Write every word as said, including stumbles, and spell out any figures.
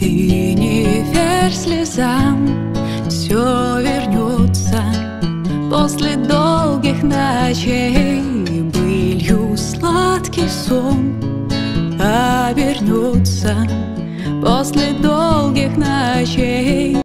Ты не верь слезам, все вернется после долгих ночей. Былью сладкий сон обернется после долгих ночей.